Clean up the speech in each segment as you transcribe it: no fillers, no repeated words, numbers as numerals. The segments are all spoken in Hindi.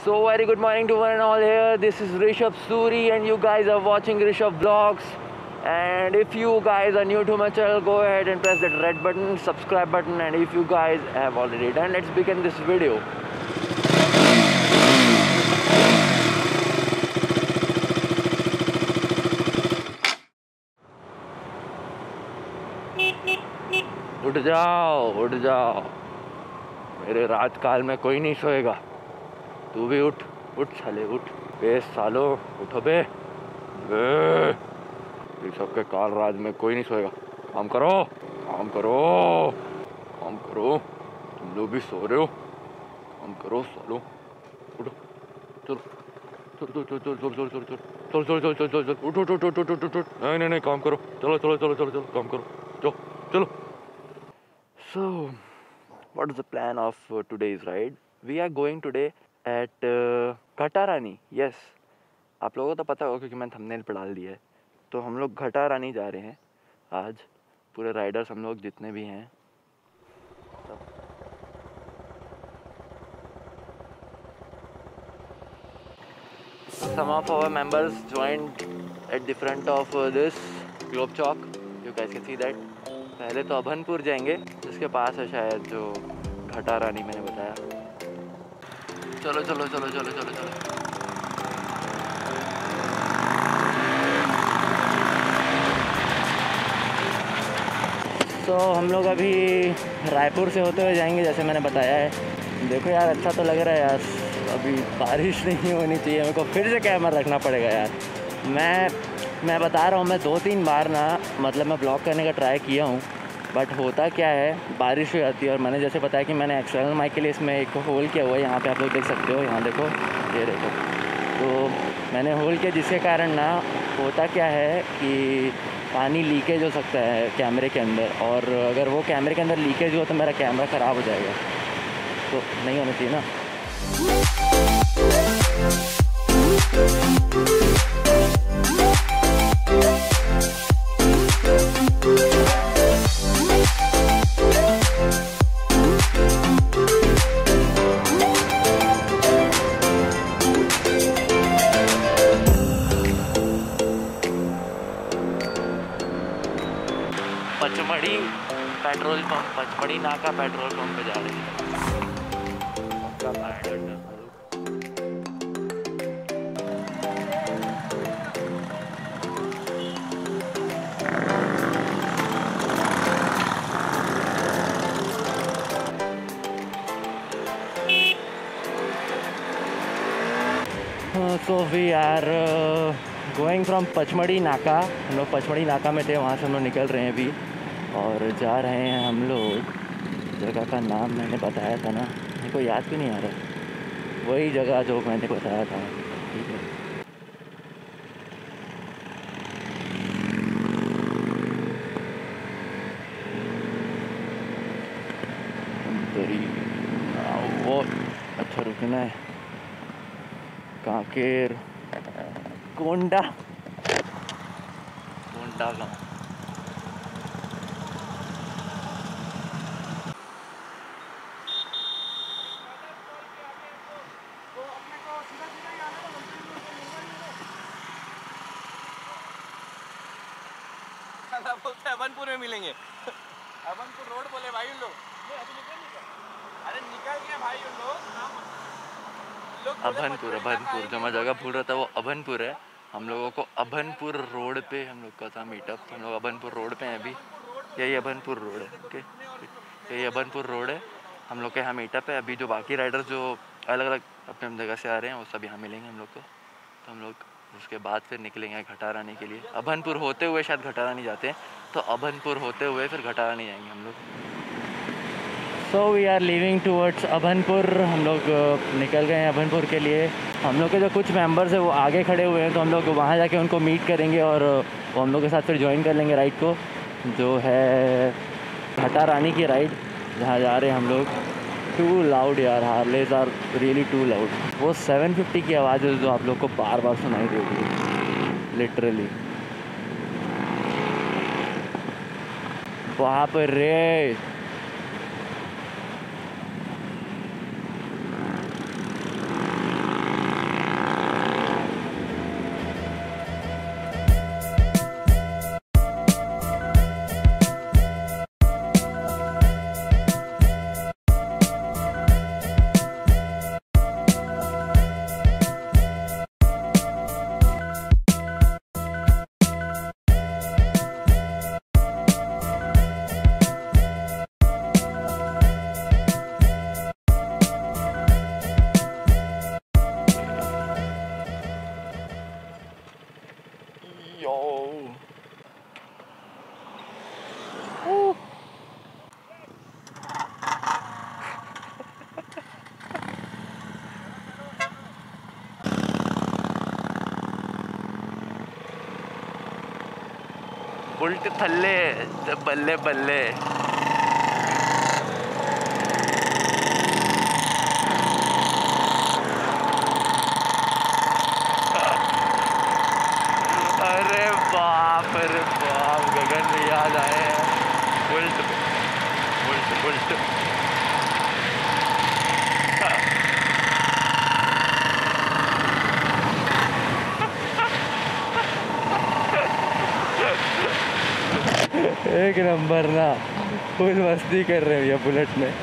So very good morning to one and all here. This is Rishabh Suri and you guys are watching Rishabh Vlogs. And if you guys are new to my channel, go ahead and press that red button, subscribe button, and if you guys have already done, let's begin this video. उठ जाओ मेरे रात काल में कोई नहीं सोएगा। तू भी उठ साले उठ बे सालो उठो बे सबके काल रात में कोई नहीं सोएगा। काम करो तुम लोग भी सो रहे हो। काम करो सालो उठो चल उठ नहीं काम करो चलो काम करो चलो। So what is the plan of today's ride? We are going today at Ghatarani. Yes, आप लोगों को तो पता होगा क्योंकि मैंने थंबनेल पे डाल दिया है। तो हम लोग घटारानी जा रहे हैं आज, पूरे राइडर्स हम लोग जितने भी हैं। Some of our members joined at the front of this globe chalk. You guys can see that. पहले तो अभनपुर जाएंगे, जिसके पास है शायद जो घटारानी मैंने बताया। चलो। तो हम लोग अभी रायपुर से होते हुए जाएंगे, जैसे मैंने बताया है। देखो यार, अच्छा तो लग रहा है यार। अभी बारिश नहीं होनी चाहिए, मेरे को फिर से कैमरा रखना पड़ेगा यार। मैं बता रहा हूँ, मैं 2-3 बार ना मतलब मैं ब्लॉग करने का ट्राई किया हूँ, बट होता क्या है, बारिश हो जाती है। और मैंने जैसे बताया कि मैंने एक्सटर्नल माइक के लिए इसमें एक होल किया हुआ है, यहाँ पे आप लोग देख सकते हो। यहाँ देखो, ये देखो, तो मैंने होल किया, जिसके कारण ना होता क्या है कि पानी लीकेज हो सकता है कैमरे के अंदर, और अगर वो कैमरे के अंदर लीकेज हो तो मेरा कैमरा ख़राब हो जाएगा, तो नहीं होना चाहिए ना। पचमढ़ी नाका पेट्रोल पंप पे जा रहे हैं। So we are going from Pachmarhi नाका। हम लोग पचमढ़ी नाका में थे, वहाँ से हम लोग निकल रहे हैं अभी और जा रहे हैं हम लोग। जगह का नाम मैंने बताया था ना, मेरे को याद भी नहीं आ रहा। वही जगह जो मैंने बताया था, ठीक है। वो अच्छा रुकना है। कांकेर कोंडा गाँव। बोलते अभनपुर में मिलेंगे। अभनपुर रोड बोले भाई उन लोग। अरे निकल गया भाई उन लोग। अभनपुर जो मैं जगह भूल रहा था वो अभनपुर है। हम लोगों को अभनपुर रोड पे हम लोग का था मीटअप। हम लोग अभनपुर रोड पे हैं अभी। यही अभनपुर रोड है, ओके, यही अभनपुर रोड है। हम लोग के यहाँ मीटअप है। अभी जो बाकी राइडर्स जो अलग अलग अपने जगह से आ रहे हैं वो सब यहाँ मिलेंगे हम लोग को। तो हम लोग उसके बाद फिर निकलेंगे घटारानी के लिए। अभनपुर होते हुए शायद घटारानी जाते हैं, तो अभनपुर होते हुए फिर घटारानी जाएंगे हम लोग। So we are leaving towards Abhanpur. हम लोग निकल गए हैं अभनपुर के लिए। हम लोग के जो कुछ मेंबर्स हैं वो आगे खड़े हुए हैं, तो हम लोग वहाँ जाके उनको मीट करेंगे और वो हम लोग के साथ फिर ज्वाइन कर लेंगे राइड को, जो है घटारानी की राइड, जहाँ जा रहे हैं हम लोग। टू लाउड यार, Harleys are really too loud. वो 750 की आवाज़ है जो आप लोग को बार बार सुनाई देगी लिटरली। वहाँ पर रे उल्ट थल्ले बल्ले बल्ले। अरे बाप गगन में याद आए उल्ट उल्ट उल्ट। एक नंबर ना, फुल मस्ती कर रहे भैया बुलेट में।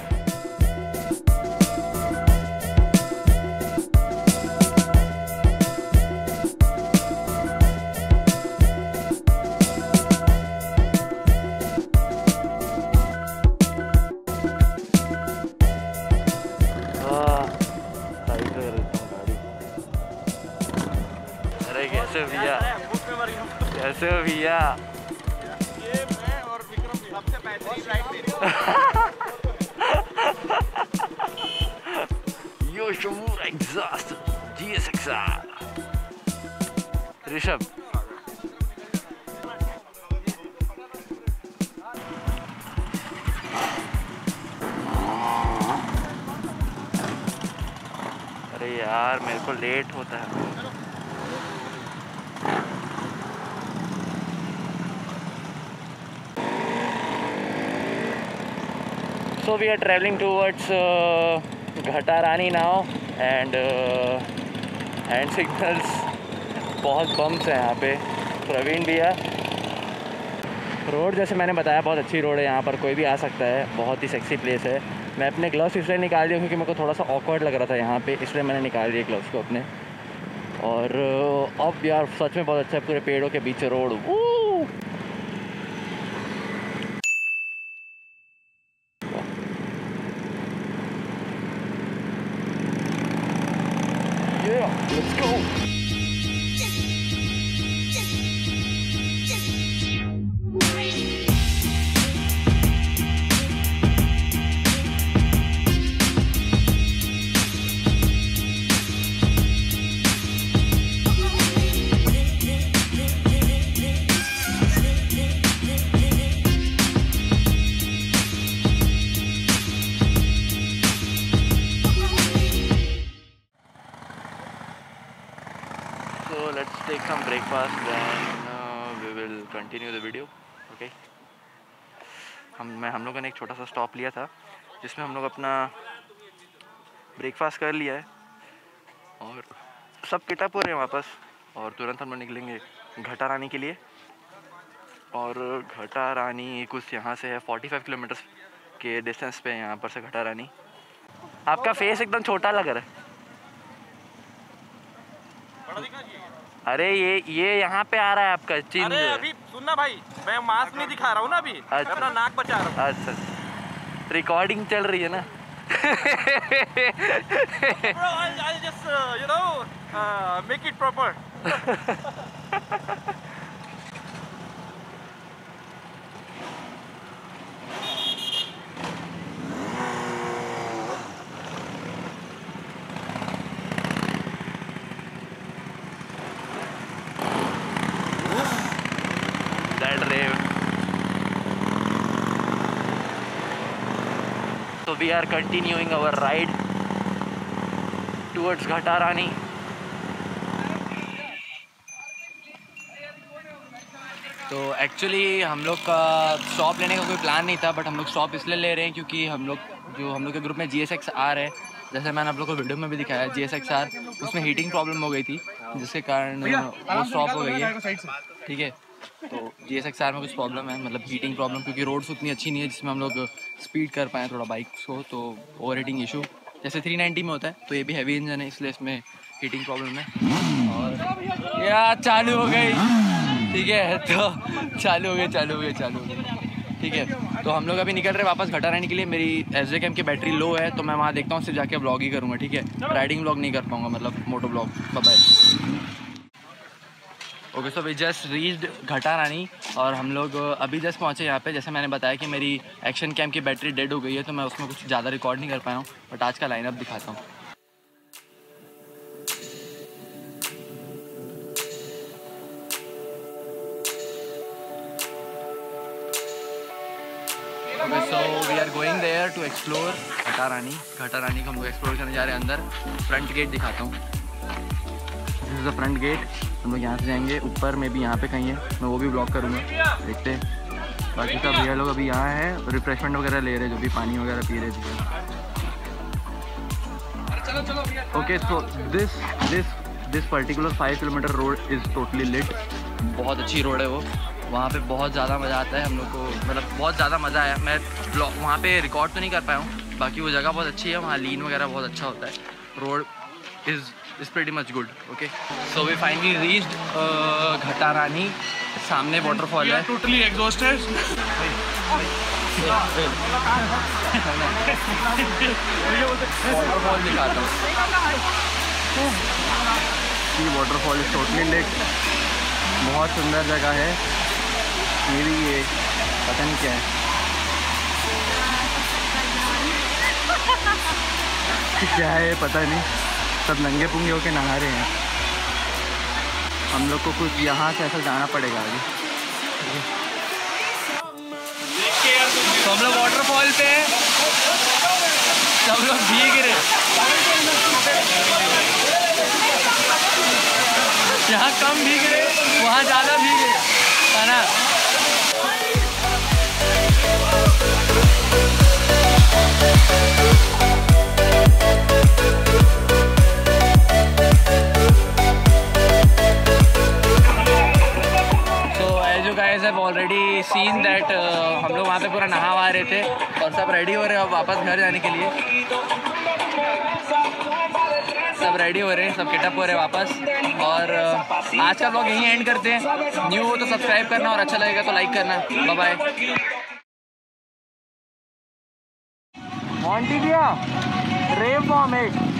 अरे कैसे भैया, कैसे हो भैया? ये मैं और विक्रम सबसे बेहतरीन राइड मेरी। Yoshimura exhaust GSXR Rishabh. अरे यार मेरे को लेट होता है। So we are traveling towards Ghatarani now and hand signals बहुत बम्स हैं यहाँ पे। प्रवीण भैया, रोड जैसे मैंने बताया बहुत अच्छी रोड है, यहाँ पर कोई भी आ सकता है, बहुत ही सेक्सी प्लेस है। मैं अपने ग्लव्स इसलिए निकाल दिया क्योंकि मेरे को थोड़ा सा ऑकवर्ड लग रहा था यहाँ पे, इसलिए मैंने निकाल दिए ग्लव्स को अपने। और अब यार सच में बहुत अच्छा है, पूरे पेड़ों के बीच road. Let's go. So let's take some breakfast, then we will continue the video. Okay. हम लोगों ने एक छोटा सा स्टॉप लिया था जिसमें हम लोग अपना ब्रेकफास्ट कर लिया है और सब किटअप हो रहे हैं वापस, और तुरंत हम लोग निकलेंगे घटारानी के लिए। और घटारानी कुछ यहाँ से है 45 किलोमीटर के डिस्टेंस पे यहाँ पर से घटारानी। आपका फेस एकदम छोटा लग रहा है। अरे ये यहाँ पे आ रहा है आपका चिन्ह। अरे अभी सुनना भाई, मैं मास्क नहीं दिखा रहा हूँ ना अभी। अच्छा। मैं अपना नाक बचा रहा हूँ। अच्छा, रिकॉर्डिंग चल रही है ना। Bro, I'll just make it proper. So we are continuing our ride towards Ghatarani. तो एक्चुअली हम लोग का स्टॉप लेने का कोई प्लान नहीं था, बट हम लोग स्टॉप इसलिए ले रहे हैं क्योंकि हम लोग के ग्रुप में GSXR है, जैसे मैंने आप लोग को वीडियो में भी दिखाया है। GSXR उसमें हीटिंग प्रॉब्लम हो गई थी जिसके कारण वो स्टॉप हो गई है। ठीक है, तो GSXR में कुछ प्रॉब्लम है, मतलब हीटिंग प्रॉब्लम, क्योंकि रोड्स उतनी अच्छी नहीं है जिसमें हम लोग स्पीड कर पाएँ थोड़ा बाइक्स को, तो ओवर हीटिंग इशू जैसे 390 में होता है। तो ये भी हैवी इंजन है इसलिए इसमें हीटिंग प्रॉब्लम है। और यार चालू हो गई, ठीक है, तो चालू हो गई। ठीक है, तो हम लोग अभी निकल रहे हैं वापस घटारानी के लिए। मेरी SD कैम की बैटरी लो है, तो मैं वहाँ देखता हूँ, सिर्फ जाके व्लॉग ही करूँगा। ठीक है, राइडिंग व्लॉग नहीं कर पाऊँगा, मतलब moto vlog. Bye. Okay, so we just reached Ghatarani और हम लोग अभी जस्ट पहुँचे यहाँ पे। जैसे मैंने बताया कि मेरी एक्शन कैम की बैटरी डेड हो गई है, तो मैं उसमें कुछ ज़्यादा रिकॉर्ड नहीं कर पाया हूँ, बट आज का लाइनअप दिखाता हूँ। Okay so we are going there to explore Ghatarani को हम लोग एक्सप्लोर करने जा रहे हैं अंदर। फ्रंट गेट दिखाता हूँ, this is the front gate. हम लोग यहाँ से जाएंगे ऊपर में भी, यहाँ पे कहीं है, मैं वो भी ब्लॉक करूँगा, देखते हैं। बाकी सब भैया लोग अभी यहाँ हैं, रिफ्रेशमेंट वगैरह ले रहे हैं, जो भी पानी वगैरह पी रहे थे। Okay so this particular 5 kilometre road is totally lit. बहुत अच्छी रोड है वो, वहाँ पे बहुत ज़्यादा मज़ा आता है हम लोग को, मतलब बहुत ज़्यादा मज़ा आया। मैं ब्लॉग वहाँ पे रिकॉर्ड तो नहीं कर पाया हूँ, बाकी वो जगह बहुत अच्छी है, वहाँ लीन वगैरह बहुत अच्छा होता है। Road is pretty much good. Okay so we finally reached Ghatarani. सामने वाटरफॉल है। Totally exhausted. वाटरफॉल दिखाता हूँ। ये वाटरफॉल इज टोटली लिट, बहुत सुंदर जगह है। ये भी ये पता नहीं क्या है, क्या है पता नहीं। सब नंगे पुंगे होके नहा रहे हैं। हम लोग को कुछ यहाँ से ऐसा जाना पड़ेगा आगे। तो हम लोग वाटरफॉल पे हैं, सब लोग भीग रहे, यहाँ कम भीग रहे, वहाँ ज़्यादा भीग रहे, है ना। guys have already seen that हम लोग वहाँ पे पूरा नहा वहा रहे थे और सब रेडी हो रहे हैं अब वापस घर जाने के लिए। सब रेडी हो रहे हैं, सब गेटअप हो रहे हैं वापस। और आज का ब्लॉग यहीं एंड करते हैं। न्यू हो तो सब्सक्राइब करना और अच्छा लगेगा तो लाइक करना। Bye bye. मॉन्टी भैया रेव बॉम्ब है।